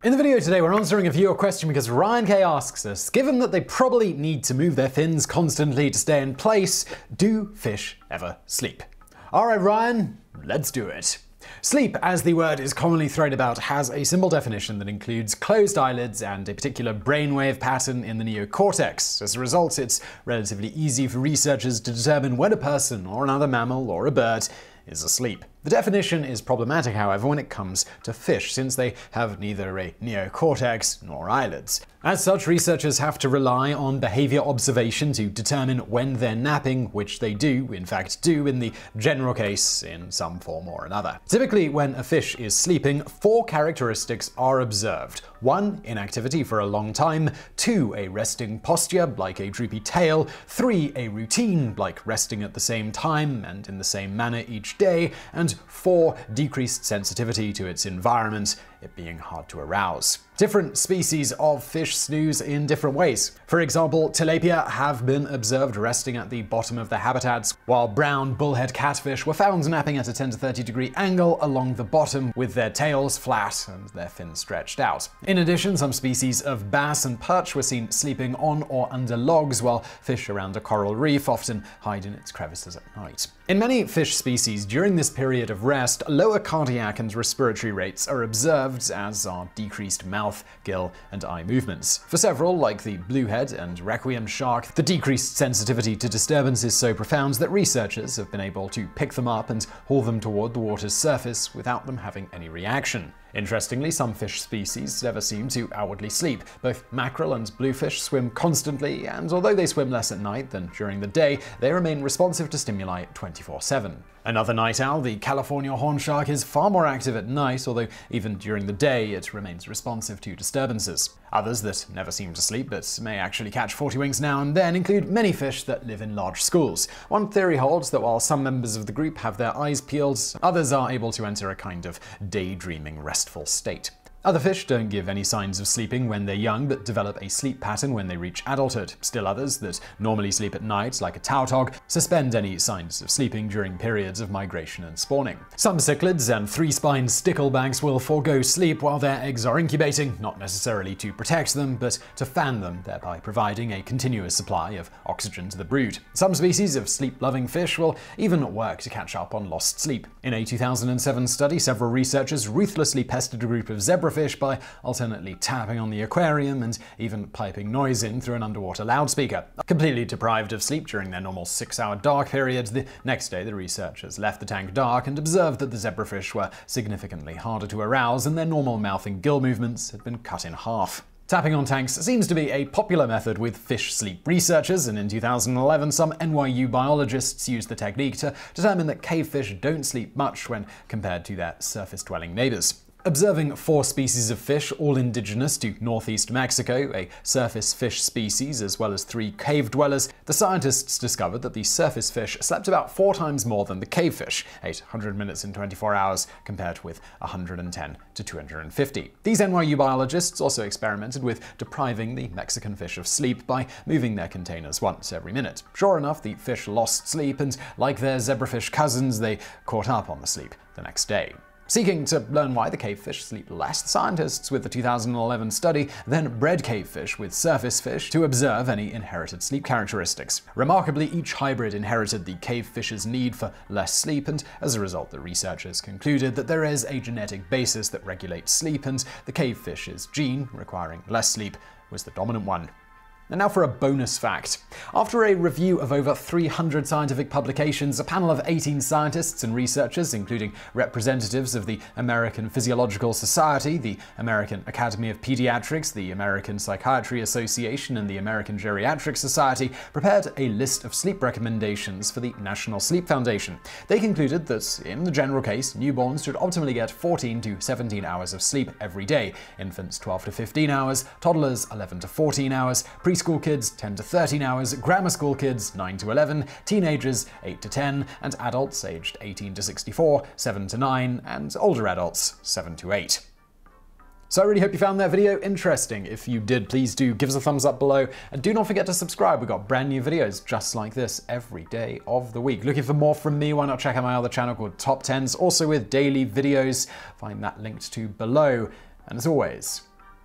In the video today, we're answering a viewer question because Ryan K asks us, given that they probably need to move their fins constantly to stay in place, do fish ever sleep? Alright Ryan, let's do it. Sleep, as the word is commonly thrown about, has a simple definition that includes closed eyelids and a particular brainwave pattern in the neocortex. As a result, it's relatively easy for researchers to determine when a person or another mammal or a bird is asleep. The definition is problematic, however, when it comes to fish, since they have neither a neocortex nor eyelids. As such, researchers have to rely on behavior observation to determine when they're napping, which they do, in fact, do in the general case in some form or another. Typically, when a fish is sleeping, 4 characteristics are observed. 1. Inactivity for a long time. 2. A resting posture, like a droopy tail. 3. A routine, like resting at the same time and in the same manner each day. And 4. Decreased sensitivity to its environment, it being hard to arouse. Different species of fish snooze in different ways. For example, tilapia have been observed resting at the bottom of their habitats, while brown bullhead catfish were found napping at a 10 to 30 degree angle along the bottom with their tails flat and their fins stretched out. In addition, some species of bass and perch were seen sleeping on or under logs, while fish around a coral reef often hide in its crevices at night. In many fish species, during this period of rest, lower cardiac and respiratory rates are observed, as are decreased mouth, gill, and eye movements. For several, like the bluehead and requiem shark, the decreased sensitivity to disturbance is so profound that researchers have been able to pick them up and haul them toward the water's surface without them having any reaction. Interestingly, some fish species never seem to outwardly sleep. Both mackerel and bluefish swim constantly, and although they swim less at night than during the day, they remain responsive to stimuli 24/7. Another night owl, the California horn shark, is far more active at night, although even during the day it remains responsive to disturbances. Others that never seem to sleep but may actually catch 40 winks now and then include many fish that live in large schools. One theory holds that while some members of the group have their eyes peeled, others are able to enter a kind of daydreaming, restful state. Other fish don't give any signs of sleeping when they're young, but develop a sleep pattern when they reach adulthood. Still others, that normally sleep at night, like a tautog, suspend any signs of sleeping during periods of migration and spawning. Some cichlids and 3-spined sticklebacks will forego sleep while their eggs are incubating, not necessarily to protect them, but to fan them, thereby providing a continuous supply of oxygen to the brood. Some species of sleep-loving fish will even work to catch up on lost sleep. In a 2007 study, several researchers ruthlessly pestered a group of zebrafish by alternately tapping on the aquarium and even piping noise in through an underwater loudspeaker. Completely deprived of sleep during their normal 6-hour dark period, the next day the researchers left the tank dark and observed that the zebrafish were significantly harder to arouse and their normal mouth and gill movements had been cut in half. Tapping on tanks seems to be a popular method with fish sleep researchers, and in 2011 some NYU biologists used the technique to determine that cavefish don't sleep much when compared to their surface-dwelling neighbors. Observing 4 species of fish, all indigenous to northeast Mexico, a surface fish species, as well as 3 cave dwellers, the scientists discovered that the surface fish slept about 4 times more than the cave fish, 800 minutes in 24 hours, compared with 110 to 250. These NYU biologists also experimented with depriving the Mexican fish of sleep by moving their containers once every minute. Sure enough, the fish lost sleep, and like their zebrafish cousins, they caught up on the sleep the next day. Seeking to learn why the cavefish sleep less, the scientists with the 2011 study then bred cavefish with surface fish to observe any inherited sleep characteristics. Remarkably, each hybrid inherited the cavefish's need for less sleep, and as a result, the researchers concluded that there is a genetic basis that regulates sleep, and the cavefish's gene, requiring less sleep, was the dominant one. And now for a bonus fact. After a review of over 300 scientific publications, a panel of 18 scientists and researchers, including representatives of the American Physiological Society, the American Academy of Pediatrics, the American Psychiatry Association, and the American Geriatric Society, prepared a list of sleep recommendations for the National Sleep Foundation. They concluded that, in the general case, newborns should optimally get 14 to 17 hours of sleep every day, infants 12 to 15 hours, toddlers 11 to 14 hours, preschool kids 10 to 13 hours, grammar school kids 9 to 11, teenagers 8 to 10, and adults aged 18 to 64 7 to 9, and older adults 7 to 8. So I really hope you found that video interesting. If you did, please do give us a thumbs up below, and do not forget to subscribe. We've got brand new videos just like this every day of the week. Looking for more from me? Why not check out my other channel called Top 10s, also with daily videos. Find that linked to below. And as always,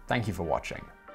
Thank you for watching.